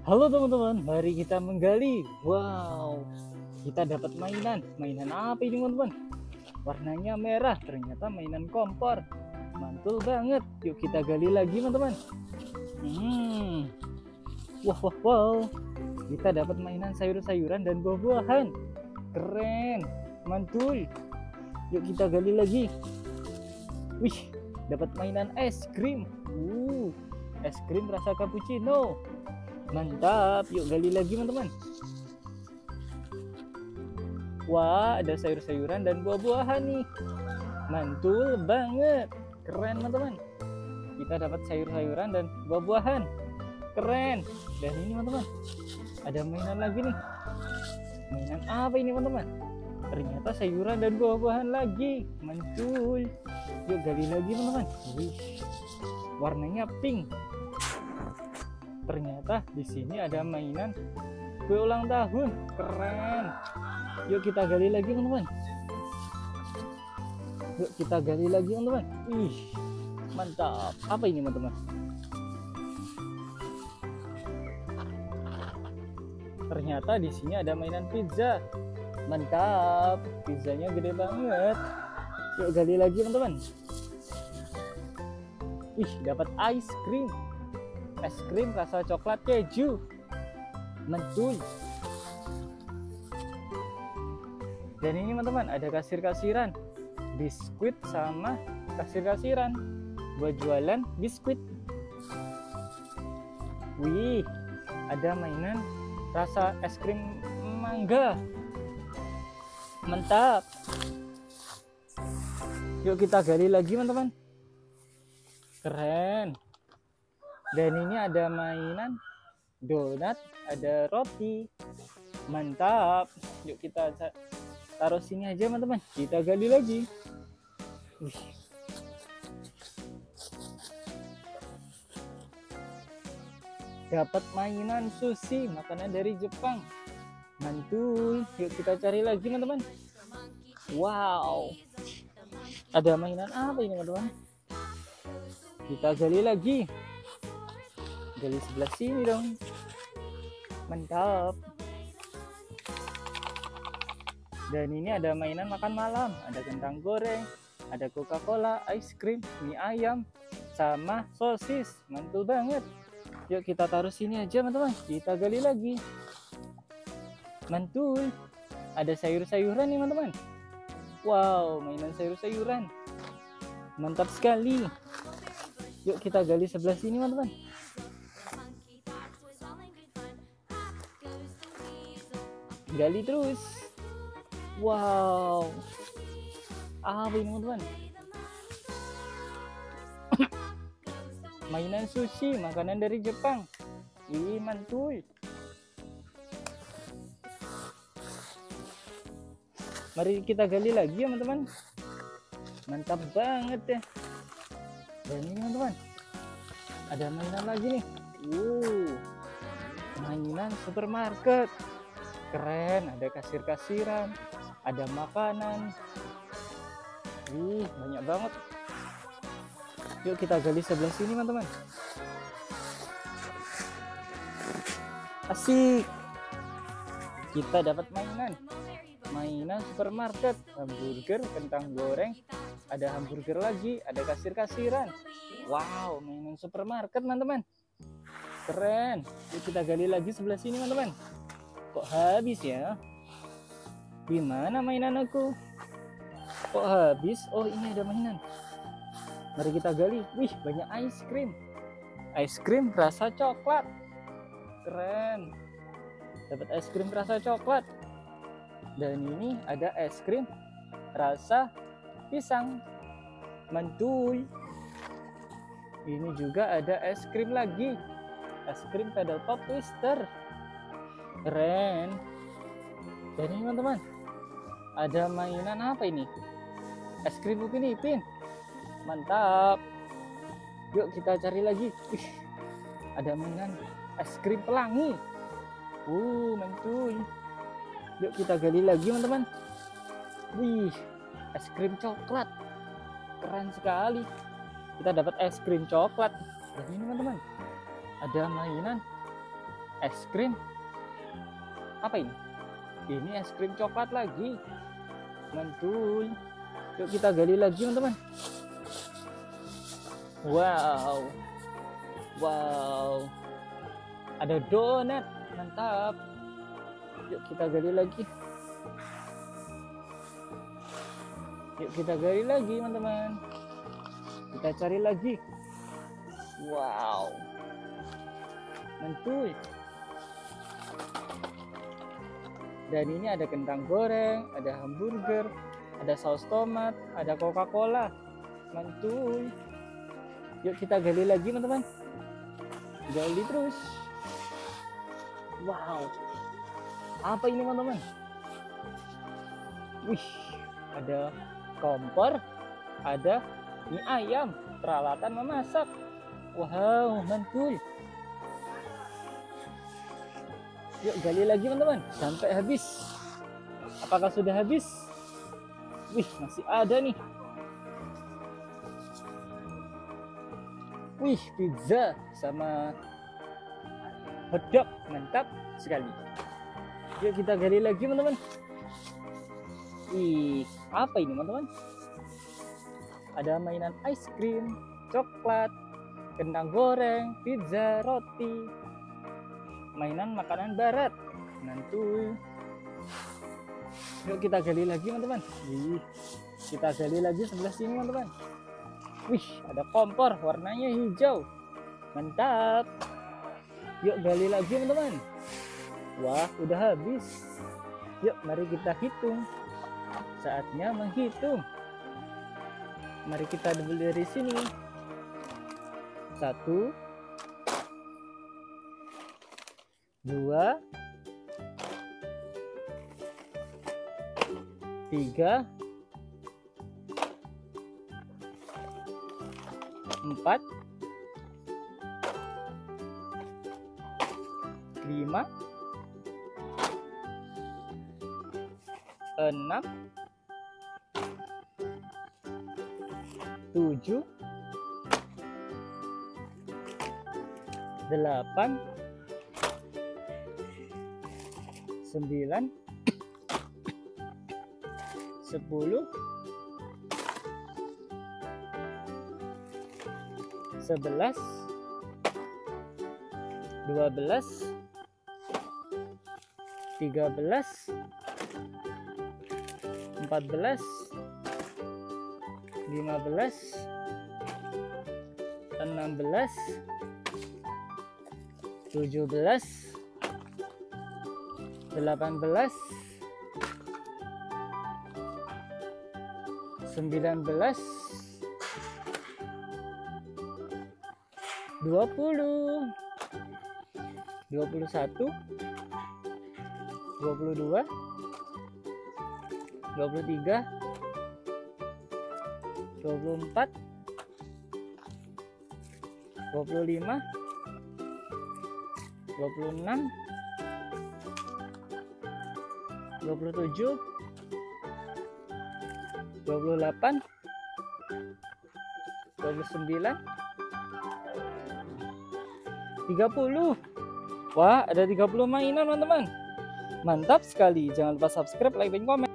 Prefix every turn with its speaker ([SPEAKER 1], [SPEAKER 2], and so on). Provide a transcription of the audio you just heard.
[SPEAKER 1] Halo teman-teman, mari kita menggali. Wow, kita dapat mainan. Mainan apa ini teman-teman? Warnanya merah, ternyata mainan kompor. Mantul banget. Yuk kita gali lagi teman-teman. Wah, wah, wow. Kita dapat mainan sayur-sayuran dan buah-buahan. Keren, mantul. Yuk kita gali lagi. Wih, dapat mainan es krim. Es krim rasa cappuccino. Mantap, yuk gali lagi teman-teman. Wah, ada sayur-sayuran dan buah-buahan nih. Mantul banget. Keren teman-teman. Kita dapat sayur-sayuran dan buah-buahan. Keren. Dan ini teman-teman, ada mainan lagi nih. Mainan apa ini teman-teman? Ternyata sayuran dan buah-buahan lagi. Mantul. Yuk gali lagi teman-teman. Warnanya pink. Ternyata di sini ada mainan kue ulang tahun. Keren. Yuk kita gali lagi teman-teman. Yuk kita gali lagi teman-teman. Mantap. Apa ini teman-teman? Ternyata di sini ada mainan pizza. Mantap. Pizzanya gede banget. Yuk gali lagi teman-teman. Dapat ice cream. Es krim rasa coklat keju. Mantul. Dan ini teman-teman, ada kasir-kasiran. Biskuit sama kasir-kasiran buat jualan biskuit. Wih, ada mainan rasa es krim mangga. Mantap. Yuk kita gali lagi teman-teman. Keren. Dan ini ada mainan donat, ada roti. Mantap. Yuk kita taruh sini aja teman-teman. Kita gali lagi. Dapat mainan sushi, makanan dari Jepang. Mantul. Yuk kita cari lagi teman-teman. Wow. Ada mainan apa ini teman-teman? Kita gali lagi. Gali sebelah sini dong. Mantap. Dan ini ada mainan makan malam. Ada kentang goreng, ada Coca-Cola, ice cream, mie ayam, sama sosis. Mantul banget. Yuk kita taruh sini aja teman-teman. Kita gali lagi. Mantul. Ada sayur-sayuran nih teman-teman. Wow, mainan sayur-sayuran. Mantap sekali. Yuk kita gali sebelah sini teman-teman. Gali terus. Wow, apa ini teman-teman? Mainan sushi, makanan dari Jepang. Mantul. Mari kita gali lagi ya teman-teman. Mantap banget ya. Dan ini teman-teman, ada mainan lagi nih. Mainan supermarket. Keren, ada kasir-kasiran, ada makanan. Banyak banget. Yuk kita gali sebelah sini teman-teman. Asik. Kita dapat mainan supermarket, hamburger, kentang goreng, ada hamburger lagi, ada kasir-kasiran. Wow, mainan supermarket teman-teman. Keren. Yuk kita gali lagi sebelah sini teman-teman. Kok habis ya? Gimana mainan aku? Kok habis? Oh, ini ada mainan. Mari kita gali. Banyak ice cream. Ice cream rasa coklat. Keren. Dapat es krim rasa coklat. Dan ini ada es krim rasa pisang. Mantul. Ini juga ada es krim lagi. Es krim pedal pop twister. Keren. Dan ini teman-teman, ada mainan apa ini? Es krim Upin Ipin. Mantap. Yuk kita cari lagi. Ada mainan es krim pelangi. Mantul. Yuk kita gali lagi teman-teman. Es krim coklat. Keren sekali. Kita dapat es krim coklat. Dan ini teman-teman, ada mainan Es krim. Apa ini? Ini es krim coklat lagi. Mantul. Yuk kita gali lagi teman-teman. Wow. Wow. Ada donat. Mantap. Yuk kita gali lagi. Yuk kita gali lagi teman-teman. Kita cari lagi. Wow. Mantul. Dan ini ada kentang goreng, ada hamburger, ada saus tomat, ada Coca-Cola. Mantul. Yuk kita gali lagi teman-teman. Gali terus. Wow. Apa ini teman-teman? Wih, ada kompor, ada mie ayam, peralatan memasak. Wow, mantul. Yuk gali lagi teman-teman sampai habis. Apakah sudah habis? Wih, masih ada nih. Wih, pizza sama hotdog, mantap sekali. Yuk kita gali lagi teman-teman. Wih, apa ini teman-teman? Ada mainan ice cream, coklat, kentang goreng, pizza, roti, mainan makanan barat. Mantul. Yuk kita gali lagi teman-teman. Wih, kita gali lagi sebelah sini teman-teman. Wih, ada kompor warnanya hijau. Mantap. Yuk gali lagi teman-teman. Wah, udah habis. Yuk mari kita hitung. Saatnya menghitung. Mari kita double dari sini. 1, 2, 3, 4, 5, 6, 7, 8, 9, 10, 11, 12, 13, 14, 15, 16, 17, 18, 19, 20, 21, 22, 23, 24, 25, 26, 27, 28, 29, 30. Wah, ada 30 mainan teman-teman. Mantap sekali. Jangan lupa subscribe, like, dan komen.